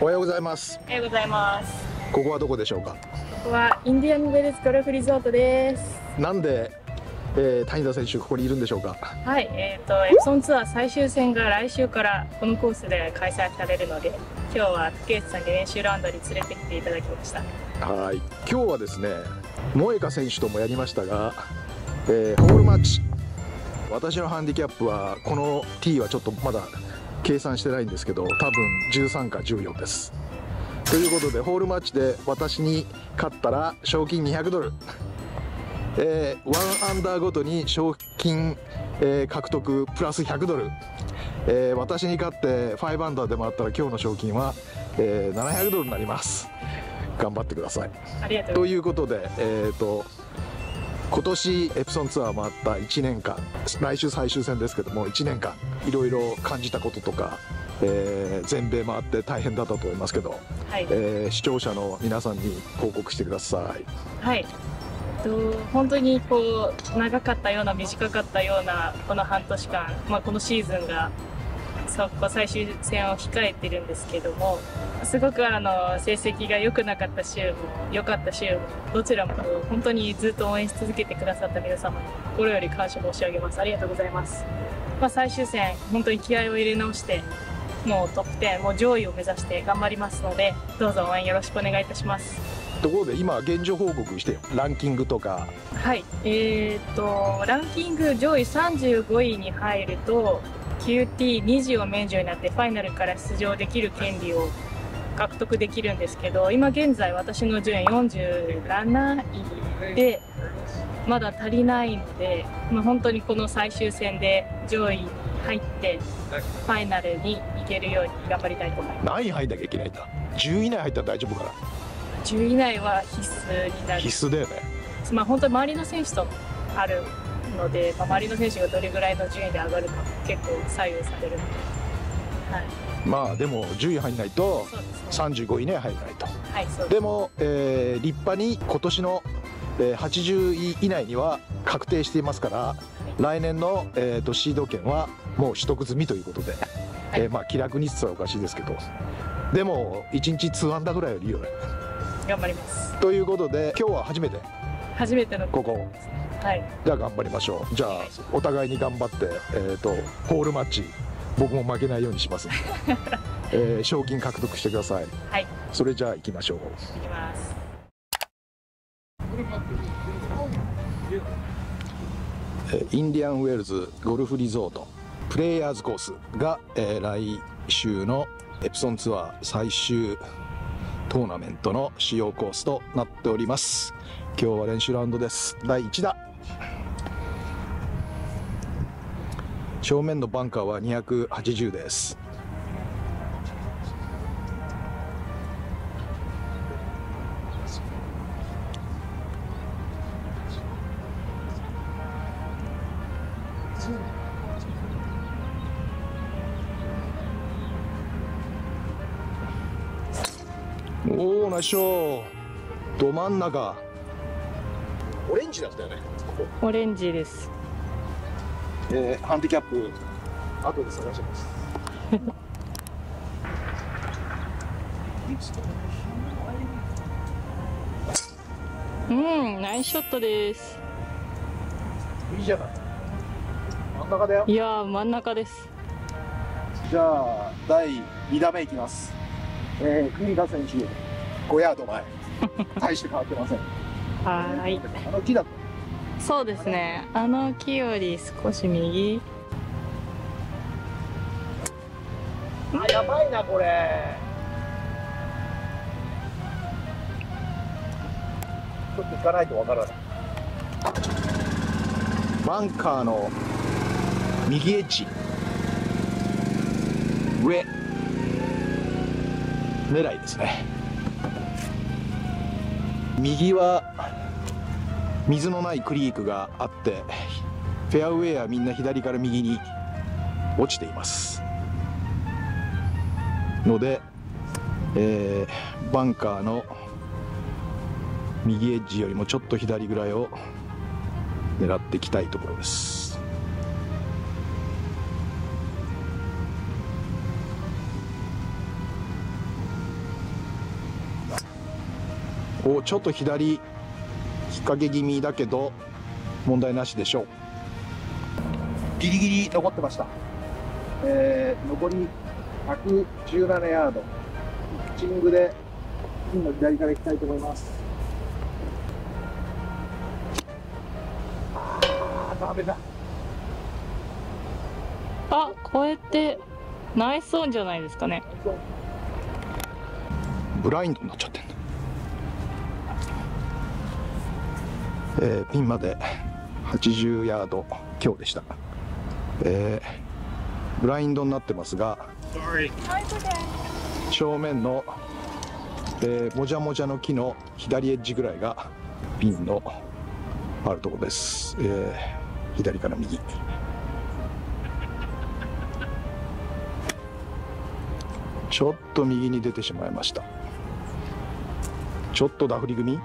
おはようございます。 おはようございます。 ここはどこでしょうか。 ここはインディアンウェルズゴルフリゾートです。 なんで、谷田選手ここにいるんでしょうか。 はい、エプソンツアー最終戦が来週からこのコースで開催されるので、今日は竹内さんに練習ラウンドに連れてきていただきました。 はい、今日はですね、萌香選手ともやりましたが、ホールマッチ。私のハンディキャップはこの T はちょっとまだ計算してないんですけど、多分13か14です。ということでホールマッチで私に勝ったら賞金200ドル、1アンダーごとに賞金、獲得プラス100ドル、私に勝って5アンダーで回ったら今日の賞金は、700ドルになります。頑張ってください。 ありがとうということで、今年エプソンツアー回った1年間、来週最終戦ですけども、1年間いろいろ感じたこととか、全米回って大変だったと思いますけど、 はい、 視聴者の皆さんに報告してください。 はい、本当にこう長かったような短かったようなこの半年間、このシーズンが最終戦を控えてるんですけども、すごく成績が良くなかった週も良かった週もどちらも本当にずっと応援し続けてくださった皆様に心より感謝申し上げます。ありがとうございます。最終戦本当に気合を入れ直して、もうトップ10、もう上位を目指して頑張りますので、どうぞ応援よろしくお願いいたします。 ところで今現状報告してよ。ランキングとか。 はい、ランキング上位35位に入ると QT20 を免除になってファイナルから出場できる権利を獲得できるんですけど、今現在私の順位47位でまだ足りないので、本当にこの最終戦で上位に入ってファイナルに行けるように頑張りたいと思います。 何位入んなきゃいけないんだ。10位以内入ったら大丈夫かな。 10位以内は必須になる。 必須だよね。 本当に周りの選手とあるので、周りの選手がどれぐらいの順位で上がるか結構左右されるので、はい、 でも10位入んないと35位以内入らないと。 はい、そうです。 でも、立派に今年の、80位以内には確定していますから、来年の、シード権はもう取得済みということで、気楽にって言ったらおかしいですけど、でも1日2アンダーぐらいよりいいよね。 頑張ります。 ということで今日は初めてのここ、 はい、 じゃあ頑張りましょう。じゃあお互いに頑張って、ホールマッチ僕も負けないようにしますので、賞金獲得してください。 はい、 それじゃあ行きましょう。 行きます。 インディアンウェルズゴルフリゾートプレイヤーズコースが、来週のエプソンツアー最終トーナメントの主要コースとなっております。今日は練習ラウンドです。第1打。正面のバンカーは280です。おお、ナイスショー。ど真ん中。オレンジだったよね。 オレンジです。 ハンディキャップ後で探します。 ナイスショットです。 いいじゃない。真ん中だよ。 いやー、真ん中です。 じゃあ第2打目いきます。国田選手5ヤード前。大して変わってません。 はい。 木だった。 そうですね。木より少し右。 やばいなこれ。ちょっと行かないとわからない。バンカーの右エッジ上狙いですね。右は水のないクリークがあって、フェアウェイはみんな左から右に落ちていますので、バンカーの右エッジよりもちょっと左ぐらいを狙っていきたいところです。 お、ちょっと左引っ掛け気味だけど問題なしでしょう。ギリギリ残ってました。残り117ヤード、ピッチングでピンの左から行きたいと思います。ダメだ。 あ、こうやってナイスオンじゃないですかね。 ブラインドになっちゃってんだ。ピンまで80ヤード強でした。ブラインドになってますが、正面の、もじゃもじゃの木の左エッジぐらいがピンのあるところです。左から右。ちょっと右に出てしまいました。ちょっとダフり組。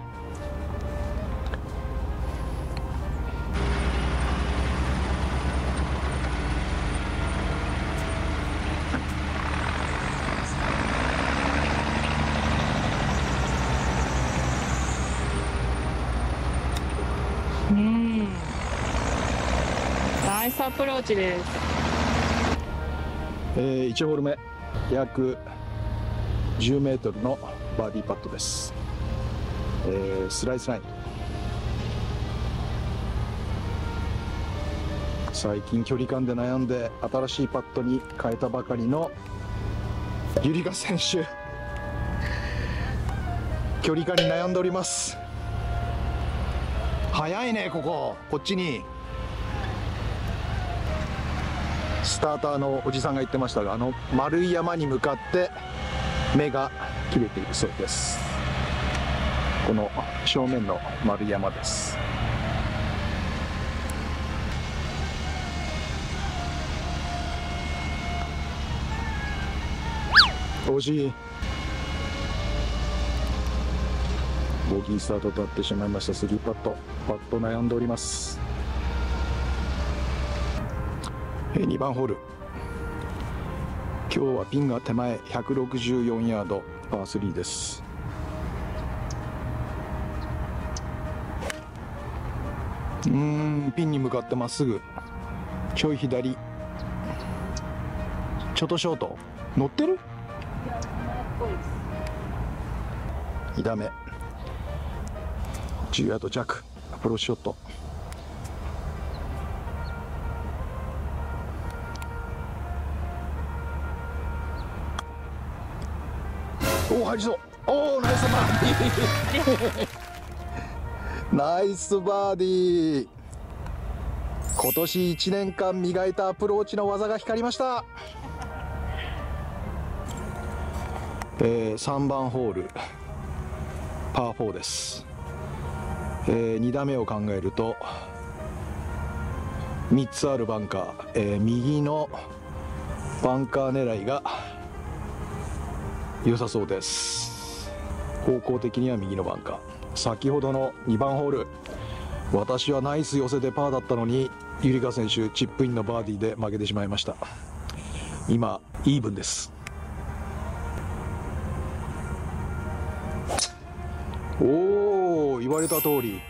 ナイスアプローチです。 1ホール目、約10メートルのバーディーパットです。スライスライン。最近距離感で悩んで新しいパットに変えたばかりのユリガ選手、距離感に悩んでおります。早いね、こっちに。スターターのおじさんが言ってましたが、丸い山に向かって目が切れているそうです。この正面の丸い山です。惜しい。ボギースタートとなってしまいました。3パット悩んでおります。2番ホール、今日はピンが手前164ヤード、パー3です。ピンに向かってまっすぐ、ちょい左、ちょっとショート、乗ってる2打目、10ヤード弱、アプローチショット。おお、入りそう。おお、ナイスバーディーナイスバーディー。今年1年間磨いたアプローチの技が光りました。3番ホールパー4です。2打目を考えると3つあるバンカー、右のバンカー狙いが良さそうです。方向的には右のバンカー。先ほどの2番ホール、私はナイス寄せでパーだったのに、ユリカ選手チップインのバーディーで負けてしまいました。今イーブンです。おお、言われた通り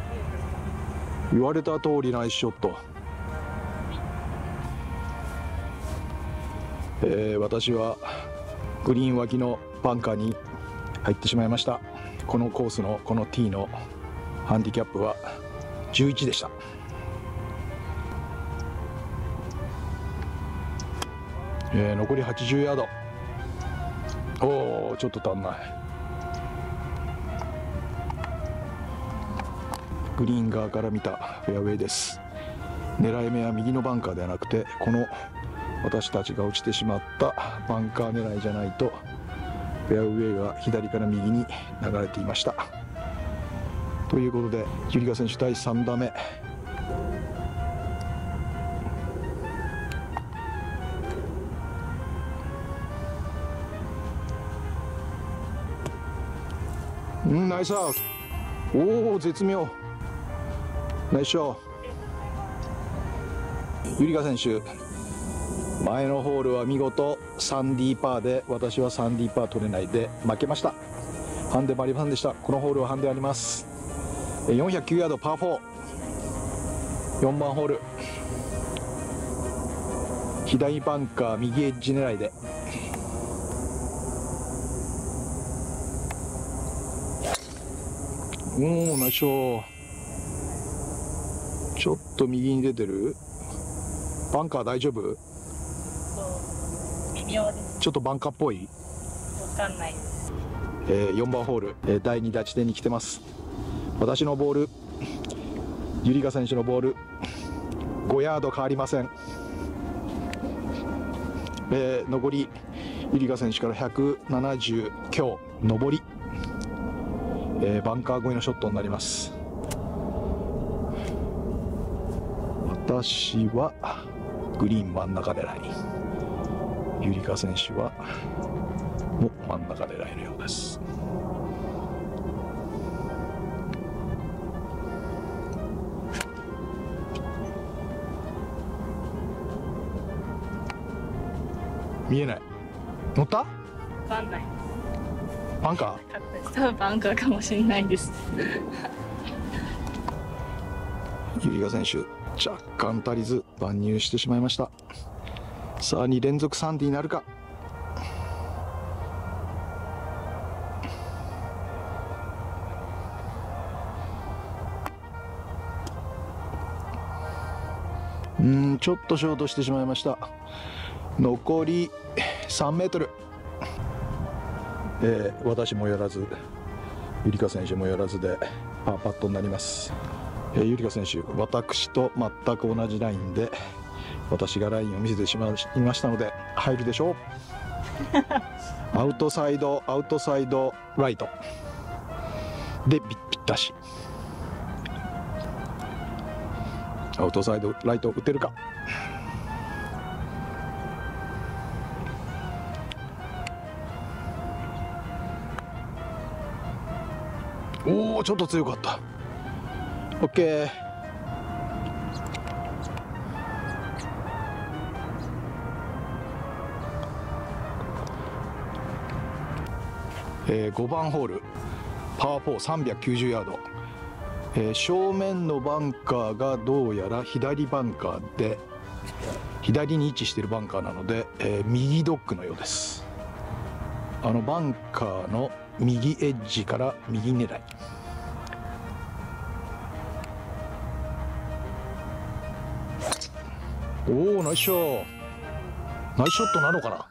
ナイスショット。私はグリーン脇のバンカーに入ってしまいました。このコースのこのティーのハンディキャップは11でした。残り80ヤード。おお、ちょっと足んない。グリーン側から見たフェアウェイです。狙い目は右のバンカーではなくて、この私たちが落ちてしまったバンカー狙いじゃないと、フェアウェイが左から右に流れていました。ということで、ユリカ選手第3打目。ナイスアウト。おお、絶妙。ナイスショー。ユリカ選手、前のホールは見事 3D パーで、私は 3D パー取れないで負けました。 ハンデもありませんでした。このホールはハンデあります。409ヤードパー4、4番ホール、左バンカー右エッジ狙いで、おおナイスショー。ちょっと右に出てる。バンカー大丈夫？ 微妙です。 ちょっとバンカーっぽい。 わかんないです。 4番ホール、第2打地点に来てます。私のボール、ユリカ選手のボール、5ヤード変わりません。残りユリカ選手から170強、上り、バンカー越えのショットになります。私はグリーン真ん中狙い、ユリカ選手はも真ん中狙いのようです。見えない。乗った？ わかんない。 バンカ多分バンカーかもしれないです。 ー？ユリカ選手若干足りず万入してしまいました。さあ2連続サンディになるか。ちょっとショートしてしまいました。残り3メートル。私もやらず、ユリカ選手もやらずでパーパットになります。ユリカ選手、私と全く同じラインで、私がラインを見せてしまいましたので入るでしょう。アウトサイドライトでぴったし。アウトサイドライト打てるか。おおちょっと強かった。 OK。5番ホールパー4、390ヤード、正面のバンカーがどうやら左バンカーで、左に位置しているバンカーなので、右ドッグのようです。バンカーの右エッジから右狙い。おおナイスショット。ナイスショットなのかな。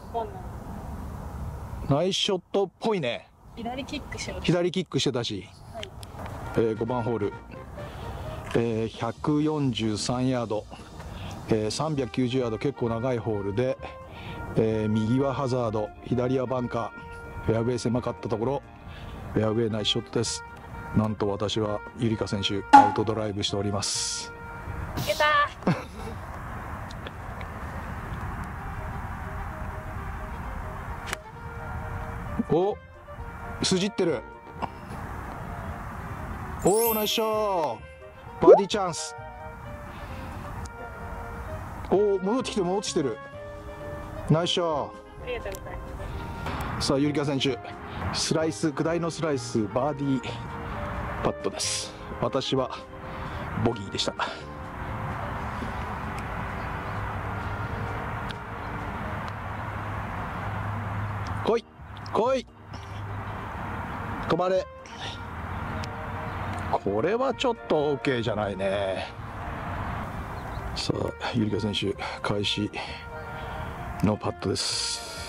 ナイスショットっぽいね。 左キックしました。 左キックしてたし、はい。5番ホール、143ヤード、390ヤード、結構長いホールで、右はハザード、左はバンカー、フェアウェイ狭かったところ、フェアウェイナイスショットです。なんと私はユリカ選手アウトドライブしております。 いけたお、筋ってる。おおナイスショー。バーディーチャンス。おお戻ってきてる。ナイスショー。 ありがとうございます。 さあユリカ選手、スライス、下りのスライスバーディーパットです。私はボギーでした。来い来い、止まれ。これはちょっと OK じゃないね。さあユリカ選手開始のパットです。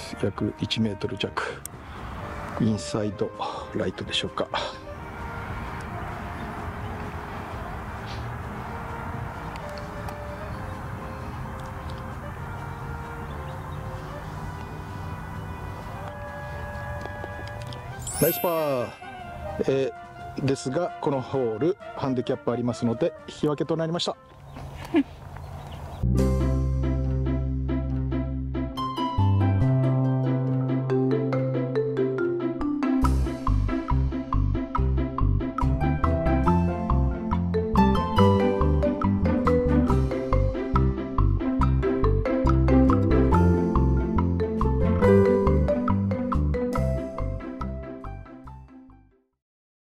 約1メートル弱、インサイドライトでしょうか。ナイスパー、ですがこのホールハンディキャップありますので引き分けとなりました。